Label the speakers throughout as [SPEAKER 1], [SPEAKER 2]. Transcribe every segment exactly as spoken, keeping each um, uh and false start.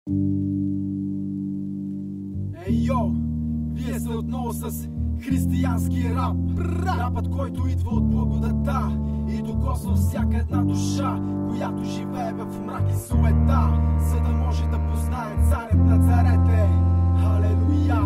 [SPEAKER 1] Ей, йо! Вие сте отново с християнски рап. Рапът, който идва от благодата и докосва всяка една душа, която живее в мрак и суета, за да може да познае царят на царете. Халелуя!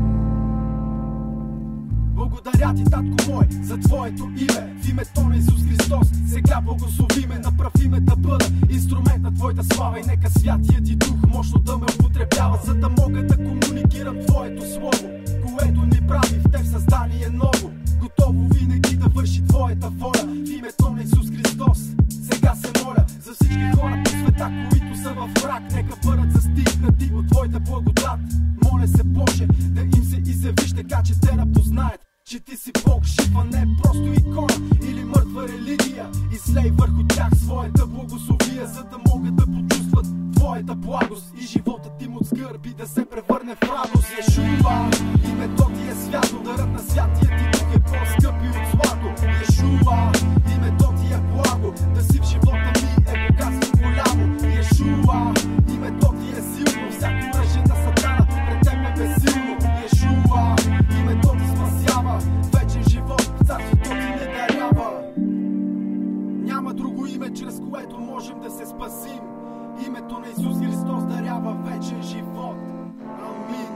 [SPEAKER 1] Благодаря ти, татко мой, за твоето име. В името на Исус Христос сега благослови ме. Направи ме да бъда инструмент на твоята слава и нека святия ти дух мощно да ме употребява, за да мога да комуникирам твоето слово, което ни прави в теб създание ново, готово винаги да върши твоята воля. В името на Исус Христос сега се моля за всички хора по света, които са в мрак, нека бъдат застигнати от твоята благодат. Моля се, Боже, да им се изявиш така, че те да познаят, че ти си Бог жив, а не просто икона или мъртва религия. И слей върху тях своята благословия, за да могат да почувстват твоята благост и животът им от скърби да се превърне в радост. Йешуа, името ти е свято, дарът на святия ти дух е по-скъпи от злато. Йешуа, името ти е благо, да си в живота ми е богатство голямо. Йешуа, името ти е силно, всяко оръжие на сатана пред теб е безсилно. Йешуа, името ти спасява, вечен живот в царството ти ни дарява. Няма друго име, чрез което можем да се спасим. Името на Исус Христос дарява вечен живот. Амин.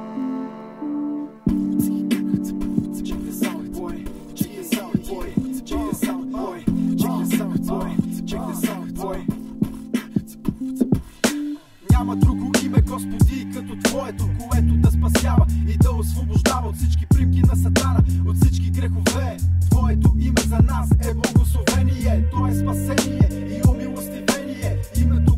[SPEAKER 1] Check this out, boy. Check this out, boy. Check this out, boy. Check this out, boy. Check this out, boy. Няма друго име, Господи, като Твоето, което да спасява и да освобождава от всички примки на сатана, от всички грехове. Твоето име за нас е благословение, то е спасение и умилостивение. Името